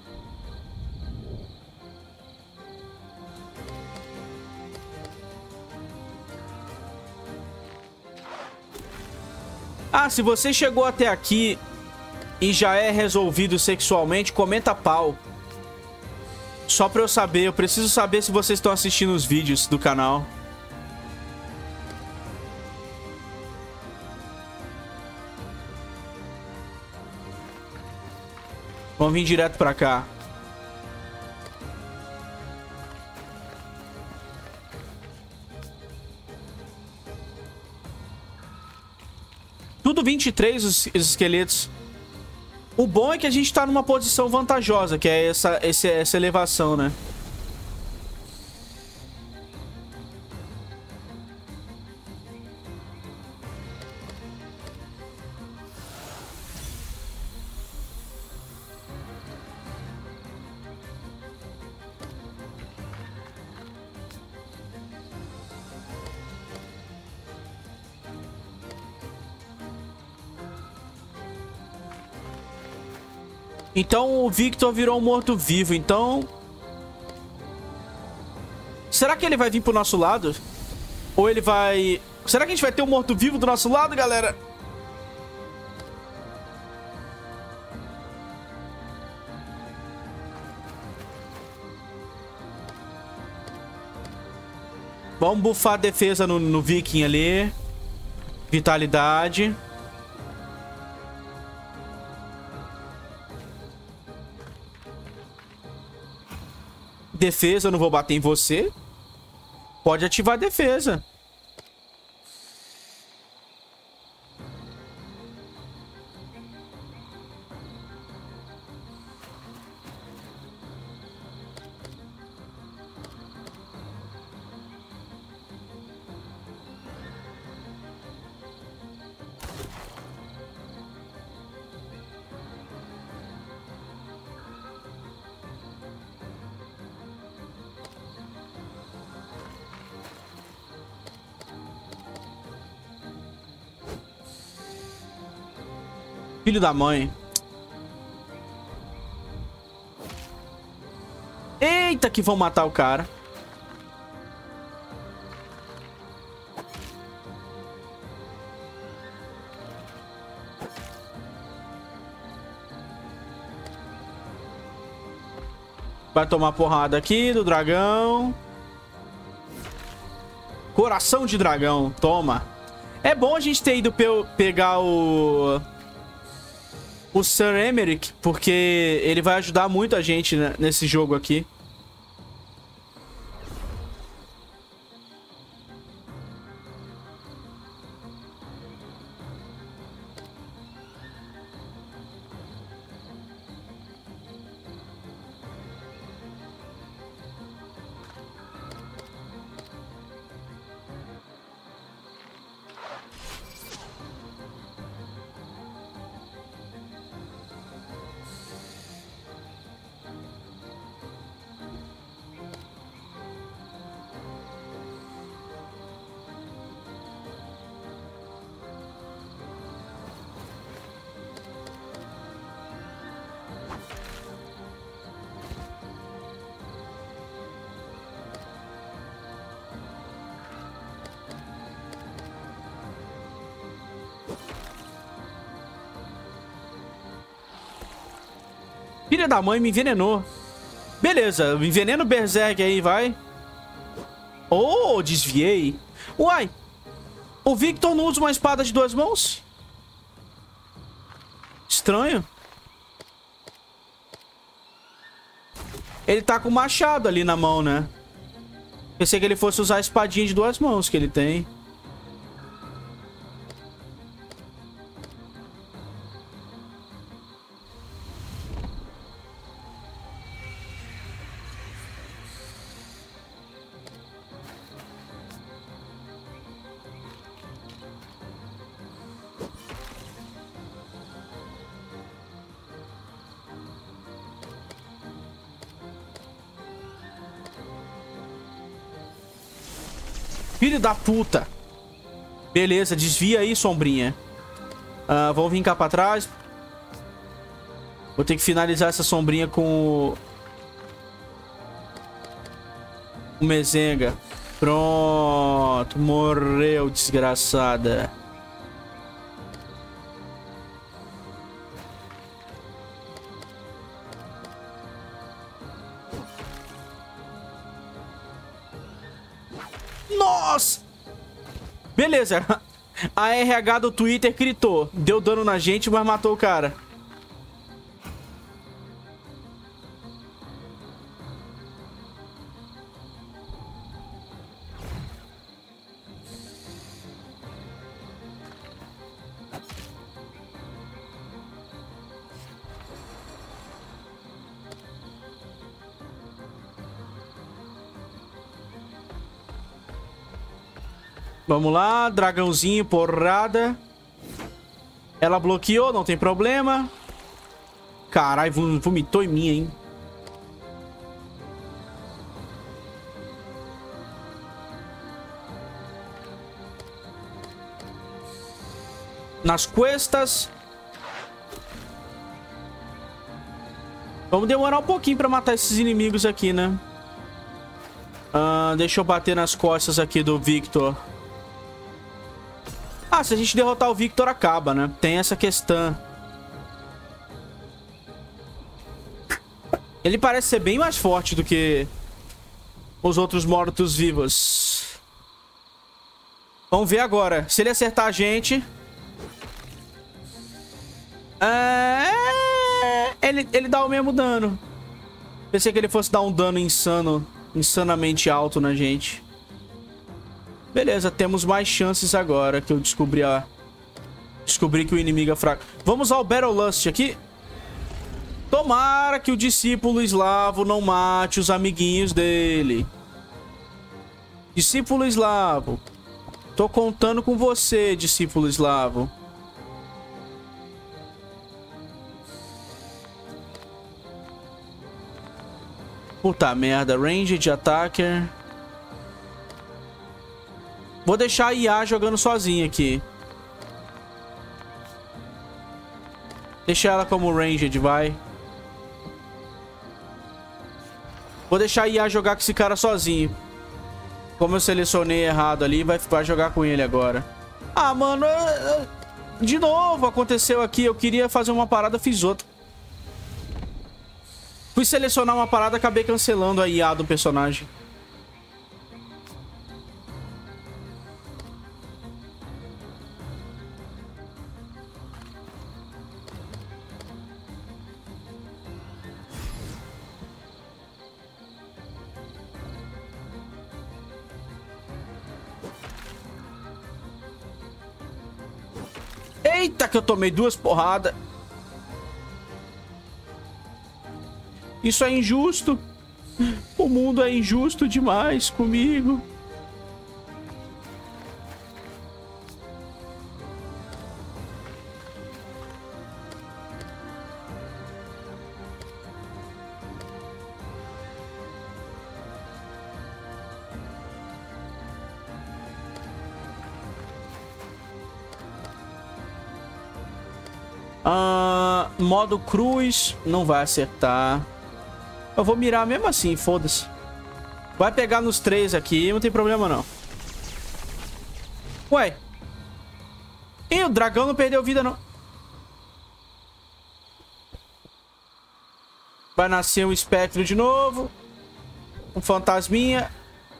Ah, se você chegou até aqui... e já é resolvido sexualmente, comenta pau. Só pra eu saber. Eu preciso saber se vocês estão assistindo os vídeos do canal. Vamos vir direto pra cá. Tudo 23 os esqueletos. O bom é que a gente tá numa posição vantajosa, que é essa elevação, né? Então o Victor virou um morto-vivo, então... Será que ele vai vir pro nosso lado? Ou ele vai... Será que a gente vai ter um morto-vivo do nosso lado, galera? Vamos buffar a defesa no Viking ali. Vitalidade. Defesa, eu não vou bater em você. Pode ativar a defesa. Filho da mãe. Eita, que vão matar o cara. Vai tomar porrada aqui do dragão. Coração de dragão. Toma. É bom a gente ter ido pegar o Sir Emeric, porque ele vai ajudar muito a gente, né, nesse jogo aqui. Filha da mãe me envenenou. Beleza, envenena o Berserk aí, vai. Oh, desviei. Uai, o Victor não usa uma espada de 2 mãos? Estranho. Ele tá com o machado ali na mão, né? Pensei que ele fosse usar a espadinha de 2 mãos que ele tem. Filho da puta. Beleza, desvia aí, sombrinha. Vamos vir cá pra trás. Vou ter que finalizar essa sombrinha com o Mezenga. Pronto. Morreu, desgraçada. Nossa! Beleza. A RH do Twitter gritou. Deu dano na gente, mas matou o cara. Vamos lá, dragãozinho, porrada. Ela bloqueou, não tem problema. Caralho, vomitou em mim, hein? Nas costas. Vamos demorar um pouquinho pra matar esses inimigos aqui, né? Deixa eu bater nas costas aqui do Victor. Ah, se a gente derrotar o Victor, acaba, né? Tem essa questão. Ele parece ser bem mais forte do que os outros mortos-vivos. Vamos ver agora. Se ele acertar a gente... Ele dá o mesmo dano. Pensei que ele fosse dar um dano insanamente alto na gente. Beleza, temos mais chances agora que eu descobri que o inimigo é fraco. Vamos ao Battle Lust aqui. Tomara que o discípulo eslavo não mate os amiguinhos dele. Discípulo eslavo. Tô contando com você, discípulo eslavo. Puta merda, Ranged Attacker. Vou deixar a IA jogando sozinha aqui. Deixa ela como ranged, vai. Vou deixar a IA jogar com esse cara sozinho. Como eu selecionei errado ali, vai jogar com ele agora. Ah, mano, de novo aconteceu aqui. Eu queria fazer uma parada, fiz outra. Fui selecionar uma parada, acabei cancelando a IA do personagem. Eita, que eu tomei 2 porradas. Isso é injusto. O mundo é injusto demais comigo. Modo cruz. Não vai acertar. Eu vou mirar mesmo assim, foda-se. Vai pegar nos 3 aqui, não tem problema não. Ué. Ih, o dragão não perdeu vida não. Vai nascer um espectro de novo. Um fantasminha.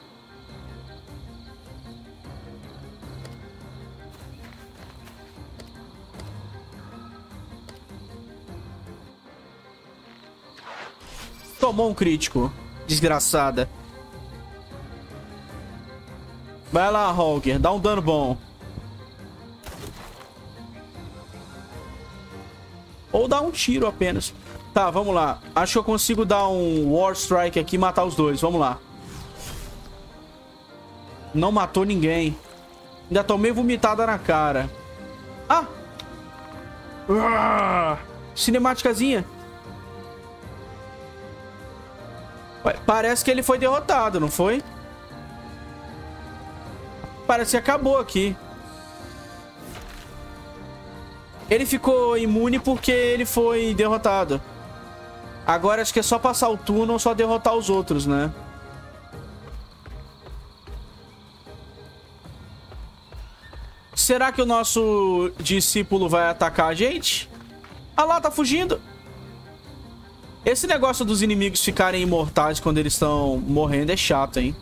Tomou um crítico. Desgraçada. Vai lá, Holger. Dá um dano bom. Ou dá um tiro apenas. Tá, vamos lá. Acho que eu consigo dar um War Strike aqui e matar os dois. Vamos lá. Não matou ninguém. Ainda tomei vomitada na cara. Ah! Cinemáticazinha. Parece que ele foi derrotado, não foi? Parece que acabou aqui. Ele ficou imune porque ele foi derrotado. Agora acho que é só passar o turno ou só derrotar os outros, né? Será que o nosso discípulo vai atacar a gente? Ah lá, tá fugindo. Esse negócio dos inimigos ficarem imortais quando eles estão morrendo é chato, hein?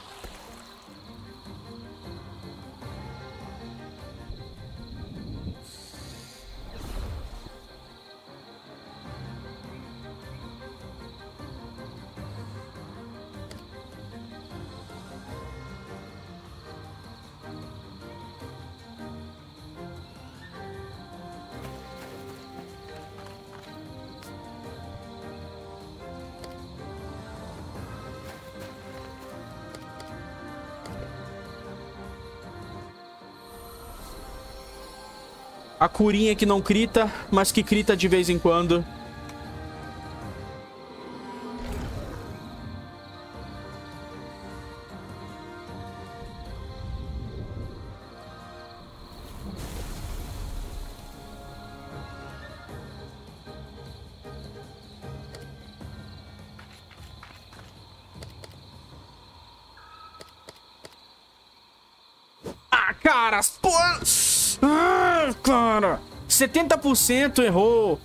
A curinha que não crita, mas que crita de vez em quando. Ah, cara! Pô! Ah, cara! 70% errou!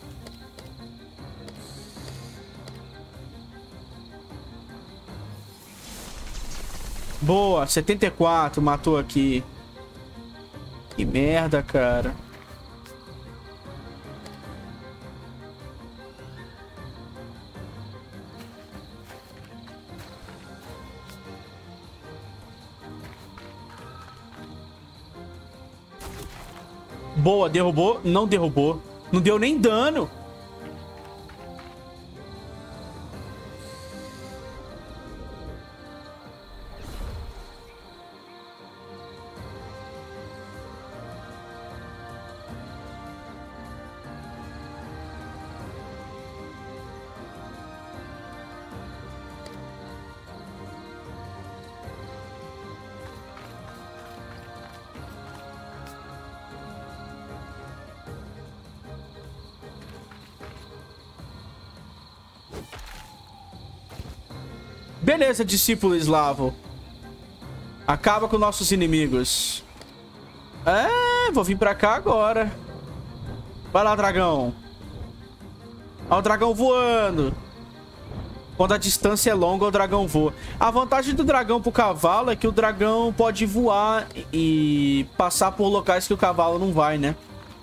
Boa, 74, matou aqui. Que merda, cara. Boa, derrubou? Não derrubou. Não deu nem dano. Beleza, discípulo eslavo. Acaba com nossos inimigos. É, vou vir pra cá agora. Vai lá, dragão. Olha o dragão voando. Quando a distância é longa, o dragão voa. A vantagem do dragão pro cavalo é que o dragão pode voar e passar por locais que o cavalo não vai, né?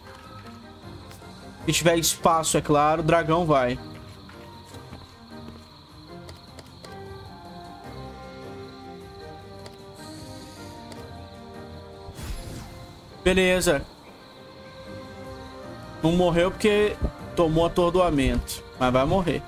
Se tiver espaço, é claro, o dragão vai. Beleza. Não morreu porque tomou atordoamento. Mas vai morrer.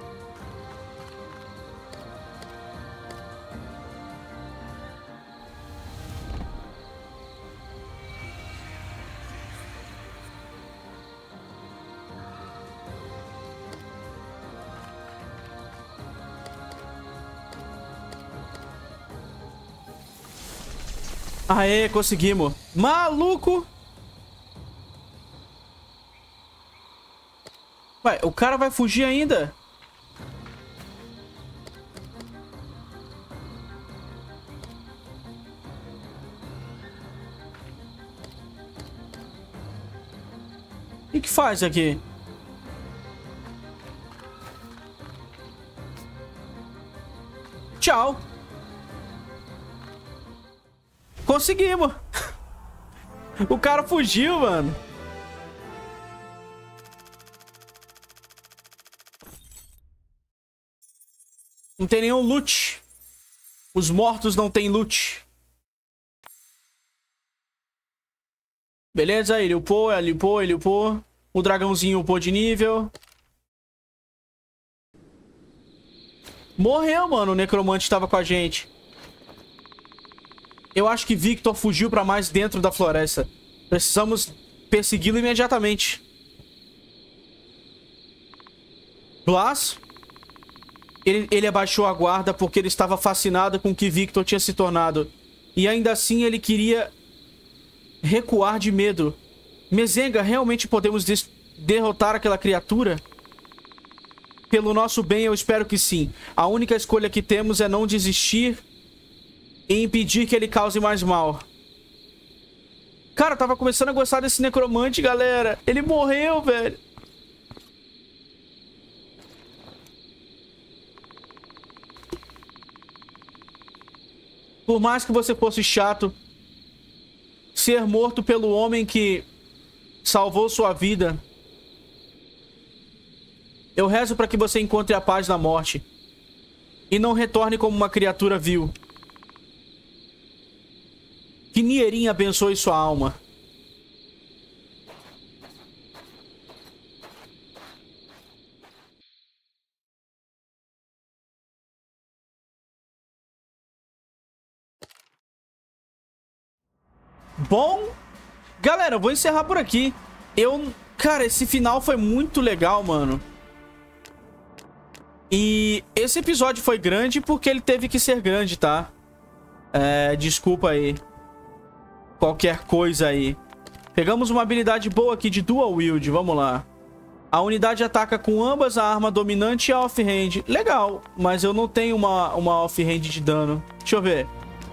Aê, conseguimos. Maluco! Vai, o cara vai fugir ainda? O que faz aqui? Tchau. Conseguimos. O cara fugiu, mano. Não tem nenhum loot. Os mortos não têm loot. Beleza, ele upou, ele upou, ele upou. O dragãozinho upou de nível. Morreu, mano, o necromante estava com a gente. Eu acho que Victor fugiu pra mais dentro da floresta. Precisamos persegui-lo imediatamente. Blas? Ele abaixou a guarda porque ele estava fascinado com o que Victor tinha se tornado. E ainda assim ele queria recuar de medo. Mezenga, realmente podemos derrotar aquela criatura? Pelo nosso bem, eu espero que sim. A única escolha que temos é não desistir e impedir que ele cause mais mal. Cara, eu tava começando a gostar desse necromante, galera. Ele morreu, velho. Por mais que você fosse chato, ser morto pelo homem que salvou sua vida, eu rezo para que você encontre a paz na morte e não retorne como uma criatura vil. Que Nierin abençoe sua alma. Bom, galera, eu vou encerrar por aqui. Cara, esse final foi muito legal, mano. E esse episódio foi grande porque ele teve que ser grande, tá? Desculpa aí. Qualquer coisa aí. Pegamos uma habilidade boa aqui de Dual Wield, vamos lá. A unidade ataca com ambas a arma dominante e a off-hand. Legal, mas eu não tenho uma off-hand de dano. Deixa eu ver.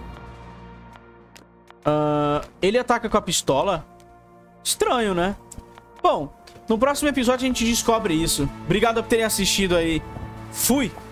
Ele ataca com a pistola? Estranho, né? Bom, no próximo episódio a gente descobre isso. Obrigado por terem assistido aí. Fui!